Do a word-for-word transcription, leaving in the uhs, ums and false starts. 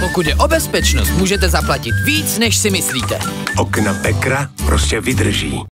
Pokud je o bezpečnost, můžete zaplatit víc, než si myslíte. Okna Pekra prostě vydrží.